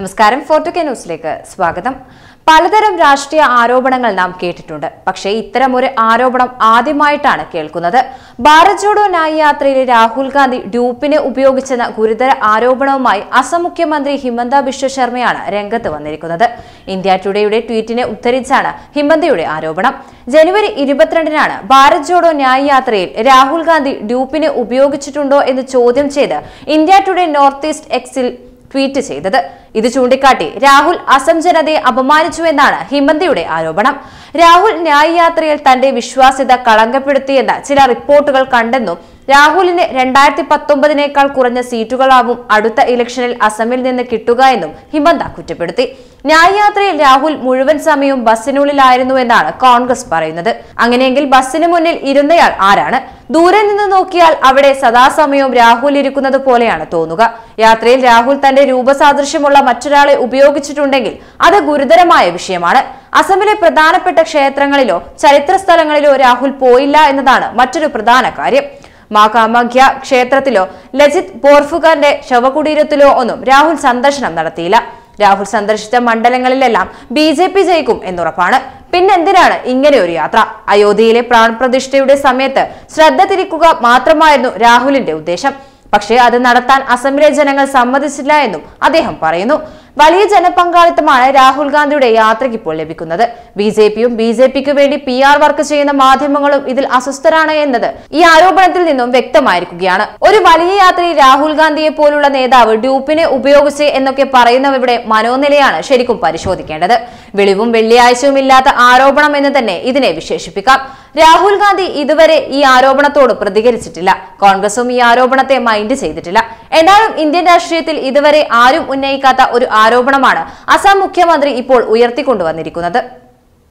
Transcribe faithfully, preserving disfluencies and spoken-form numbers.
നമസ്കാരം ഫോർട്ടു കെ ന്യൂസിലേക്ക് സ്വാഗതം. പലതരം രാഷ്ട്രീയ ആരോപണങ്ങൾ നാം കേട്ടിട്ടുണ്ട്. പക്ഷേ ഇത്തരമൊരു ആരോപണം ആദ്യമായിട്ടാണ് കേൾക്കുന്നത്. ഭാരത് ജോഡോ ന്യായ് യാത്രയിലെ രാഹുൽ ഗാന്ധി ഡ്യൂപ്പിനെ ഉപയോഗിച്ചെന്ന ഗുരുതര ആരോപണവുമായി അസം മുഖ്യമന്ത്രി ഹിമന്ത ബിശ്വ ശർമ്മയാണ് രംഗത്ത് വന്നിരിക്കുന്നത്. ഇന്ത്യ ടുഡേയുടെ ട്വീറ്റിനെ ഉദ്ധരിച്ചാണ് ഹിമന്തയുടെ ആരോപണം. ജനുവരി ഇരുപത്തിരണ്ടിനാണ് ഭാരത് ജോഡോ ന്യായ് യാത്രയിൽ രാഹുൽ ഗാന്ധി ഡ്യൂപ്പിനെ ഉപയോഗിച്ചിട്ടുണ്ടോ എന്ന് ചോദ്യം ചെയ്ത് ഇന്ത്യ ടുഡേ നോർത്ത് ഈസ്റ്റ് എക്സിൽ ട്വീറ്റ് ചെയ്തത്. ഇത് ചൂണ്ടിക്കാട്ടി രാഹുൽ അസം ജനതയെ അപമാനിച്ചുവെന്നാണ് ഹിമന്തയുടെ ആരോപണം. രാഹുൽ ന്യായ് യാത്രയിൽ തന്റെ വിശ്വാസ്യത കളങ്കപ്പെടുത്തിയെന്ന ചില റിപ്പോർട്ടുകൾ കണ്ടെന്നും രാഹുലിന് രണ്ടായിരത്തി പത്തൊമ്പതിനേക്കാൾ കുറഞ്ഞ സീറ്റുകളാവും അടുത്ത ഇലക്ഷനിൽ അസമിൽ നിന്ന് കിട്ടുക എന്നും ഹിമന്ത കുറ്റപ്പെടുത്തി. ന്യായ് യാത്രയിൽ രാഹുൽ മുഴുവൻ സമയവും ബസ്സിനുള്ളിലായിരുന്നുവെന്നാണ് കോൺഗ്രസ് പറയുന്നത്. അങ്ങനെയെങ്കിൽ ബസ്സിന് മുന്നിൽ ഇരുന്നയാൾ ആരാണ്? ദൂരെ നിന്ന് നോക്കിയാൽ അവിടെ സദാസമയവും രാഹുൽ ഇരിക്കുന്നത് പോലെയാണ് തോന്നുക. യാത്രയിൽ രാഹുൽ തന്റെ രൂപസാദൃശ്യമുള്ള മറ്റൊരാളെ ഉപയോഗിച്ചിട്ടുണ്ടെങ്കിൽ അത് ഗുരുതരമായ വിഷയമാണ്. അസമിലെ പ്രധാനപ്പെട്ട ക്ഷേത്രങ്ങളിലോ ചരിത്ര സ്ഥലങ്ങളിലോ രാഹുൽ പോയില്ല എന്നതാണ് മറ്റൊരു പ്രധാന കാര്യം. മാ കാമാഖ്യ ക്ഷേത്രത്തിലോ ലജിത് ബോർഫുഖന്റെ ശവകുടീരത്തിലോ ഒന്നും രാഹുൽ സന്ദർശനം നടത്തിയില്ല. രാഹുൽ സന്ദർശിച്ച മണ്ഡലങ്ങളിലെല്ലാം ബി ജെ പി ജയിക്കും എന്നുറപ്പാണ്. പിന്നെന്തിനാണ് ഇങ്ങനെ ഒരു യാത്ര? അയോധ്യയിലെ പ്രാൺപ്രതിഷ്ഠയുടെ സമയത്ത് ശ്രദ്ധ തിരിക്കുക മാത്രമായിരുന്നു രാഹുലിന്റെ ഉദ്ദേശം. പക്ഷേ അത് നടത്താൻ അസമിലെ ജനങ്ങൾ സമ്മതിച്ചില്ല എന്നും അദ്ദേഹം പറയുന്നു. വലിയ ജനപങ്കാളിത്തമാണ് രാഹുൽ ഗാന്ധിയുടെ യാത്രയ്ക്ക് ഇപ്പോൾ ലഭിക്കുന്നത്. ബി ജെ പിയും ബി ജെ പിക്ക് വേണ്ടി പി ആർ വർക്ക് ചെയ്യുന്ന മാധ്യമങ്ങളും ഇതിൽ അസ്വസ്ഥരാണ് എന്നത് ഈ ആരോപണത്തിൽ നിന്നും വ്യക്തമായിരിക്കുകയാണ്. ഒരു വലിയ യാത്രയിൽ രാഹുൽ ഗാന്ധിയെ പോലുള്ള നേതാവ് ഡ്യൂപ്പിനെ ഉപയോഗിച്ച് എന്നൊക്കെ പറയുന്നവരുടെ മനോനിലയാണ് ശരിക്കും പരിശോധിക്കേണ്ടത്. വെളിവും വെള്ളിയാഴ്ചയും ഇല്ലാത്ത ആരോപണം എന്ന് തന്നെ ഇതിനെ വിശേഷിപ്പിക്കാം. രാഹുൽ ഗാന്ധി ഇതുവരെ ഈ ആരോപണത്തോട് പ്രതികരിച്ചിട്ടില്ല. കോൺഗ്രസും ഈ ആരോപണത്തെ മൈൻഡ് ചെയ്തിട്ടില്ല. എന്നാലും ഇന്ത്യൻ രാഷ്ട്രീയത്തിൽ ഇതുവരെ ആരും ഉന്നയിക്കാത്ത ഒരു ആരോപണമാണ് അസം മുഖ്യമന്ത്രി ഇപ്പോൾ ഉയർത്തിക്കൊണ്ടുവന്നിരിക്കുന്നത്.